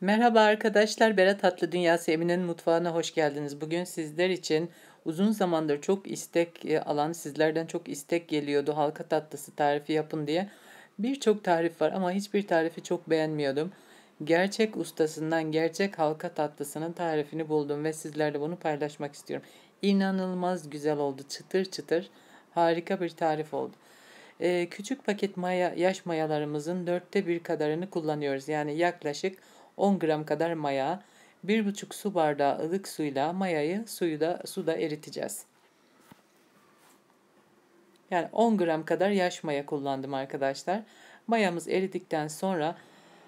Merhaba arkadaşlar, Berat Tatlı Dünyası Emine'nin mutfağına hoş geldiniz. Bugün sizler için uzun zamandır çok istek alan, sizlerden çok istek geliyordu halka tatlısı tarifi yapın diye. Birçok tarif var ama hiçbir tarifi çok beğenmiyordum. Gerçek ustasından gerçek halka tatlısının tarifini buldum ve sizlerle bunu paylaşmak istiyorum. İnanılmaz güzel oldu, çıtır çıtır, harika bir tarif oldu. Küçük paket yaş mayalarımızın 1/4 kadarını kullanıyoruz. Yani yaklaşık 10 gram kadar maya, 1,5 su bardağı ılık suyla mayayı suda eriteceğiz. Yani 10 gram kadar yaş maya kullandım arkadaşlar. Mayamız eridikten sonra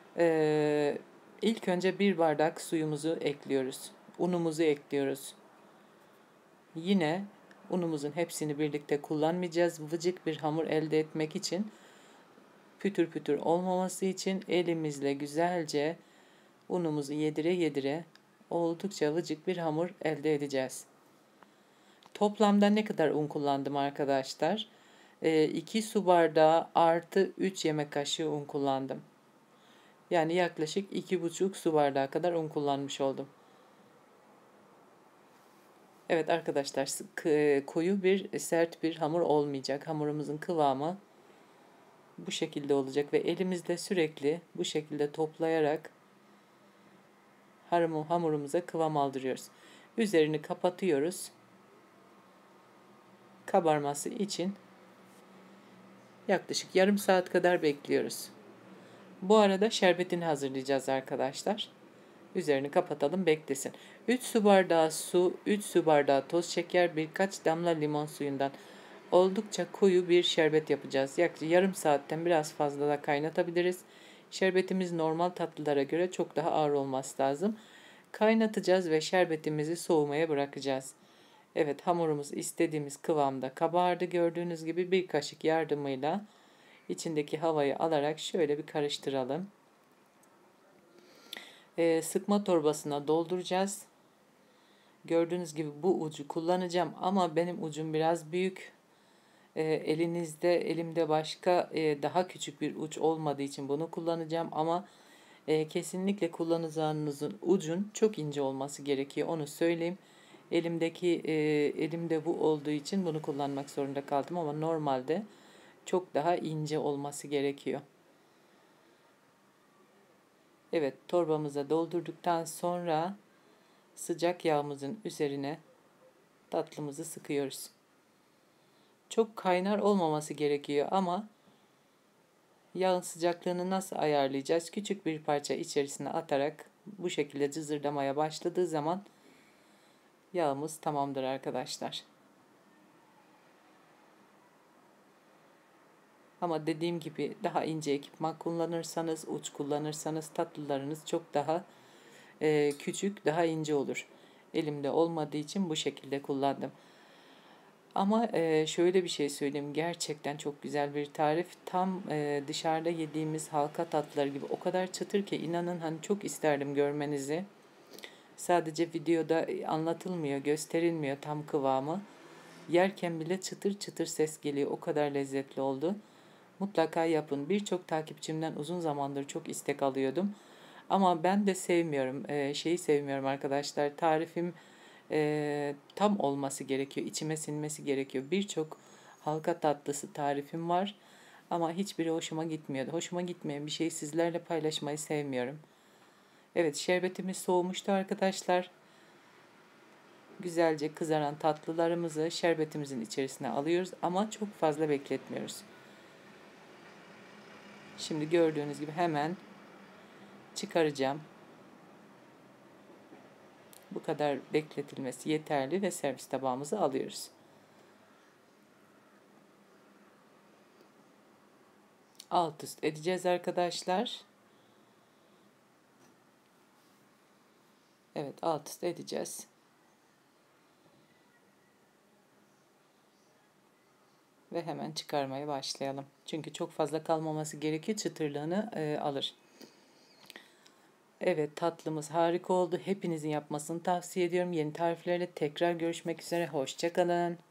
ilk önce 1 bardak suyumuzu ekliyoruz. Unumuzu ekliyoruz. Yine unumuzun hepsini birlikte kullanmayacağız. Vıcık bir hamur elde etmek için, pütür pütür olmaması için elimizle güzelce unumuzu yedire yedire oldukça vıcık bir hamur elde edeceğiz. Toplamda ne kadar un kullandım arkadaşlar? 2 su bardağı artı 3 yemek kaşığı un kullandım. Yani yaklaşık 2,5 su bardağı kadar un kullanmış oldum. Evet arkadaşlar, koyu bir sert bir hamur olmayacak. Hamurumuzun kıvamı bu şekilde olacak ve elimizde sürekli bu şekilde toplayarak hamurumuza kıvam aldırıyoruz. Üzerini kapatıyoruz. Kabarması için yaklaşık yarım saat kadar bekliyoruz. Bu arada şerbetini hazırlayacağız arkadaşlar. Üzerini kapatalım, beklesin. 3 su bardağı su, 3 su bardağı toz şeker, birkaç damla limon suyundan oldukça koyu bir şerbet yapacağız. Yaklaşık yarım saatten biraz fazla da kaynatabiliriz. Şerbetimiz normal tatlılara göre çok daha ağır olması lazım. Kaynatacağız ve şerbetimizi soğumaya bırakacağız. Evet, hamurumuz istediğimiz kıvamda kabardı. Gördüğünüz gibi bir kaşık yardımıyla içindeki havayı alarak şöyle bir karıştıralım. Sıkma torbasına dolduracağız. Gördüğünüz gibi bu ucu kullanacağım ama benim ucum biraz büyük. Elimde başka daha küçük bir uç olmadığı için bunu kullanacağım ama kesinlikle kullanacağınızın ucun çok ince olması gerekiyor, onu söyleyeyim. Elimde bu olduğu için bunu kullanmak zorunda kaldım ama normalde çok daha ince olması gerekiyor. Evet, torbamıza doldurduktan sonra sıcak yağımızın üzerine tatlımızı sıkıyoruz. Çok kaynar olmaması gerekiyor ama yağın sıcaklığını nasıl ayarlayacağız? Küçük bir parça içerisine atarak bu şekilde cızırdamaya başladığı zaman yağımız tamamdır arkadaşlar. Ama dediğim gibi daha ince ekipman kullanırsanız, uç kullanırsanız tatlılarınız çok daha küçük, daha ince olur. Elimde olmadığı için bu şekilde kullandım. Ama şöyle bir şey söyleyeyim. Gerçekten çok güzel bir tarif. Tam dışarıda yediğimiz halka tatlıları gibi. O kadar çıtır ki inanın, hani çok isterdim görmenizi. Sadece videoda anlatılmıyor, gösterilmiyor tam kıvamı. Yerken bile çıtır çıtır ses geliyor. O kadar lezzetli oldu. Mutlaka yapın. Birçok takipçimden uzun zamandır çok istek alıyordum. Ama ben de sevmiyorum. Şeyi sevmiyorum arkadaşlar. Tarifim tam olması gerekiyor. İçime sinmesi gerekiyor. Birçok halka tatlısı tarifim var. Ama hiçbiri hoşuma gitmiyordu. Hoşuma gitmeyen bir şeyi sizlerle paylaşmayı sevmiyorum. Evet, şerbetimiz soğumuştu arkadaşlar. Güzelce kızaran tatlılarımızı şerbetimizin içerisine alıyoruz ama çok fazla bekletmiyoruz. Şimdi gördüğünüz gibi hemen çıkaracağım. Bu kadar bekletilmesi yeterli ve servis tabağımıza alıyoruz. Alt üst edeceğiz arkadaşlar. Evet, alt üst edeceğiz. Ve hemen çıkarmaya başlayalım. Çünkü çok fazla kalmaması gerekiyor. Çıtırlığını alır. Evet, tatlımız harika oldu. Hepinizin yapmasını tavsiye ediyorum. Yeni tariflerle tekrar görüşmek üzere. Hoşça kalın.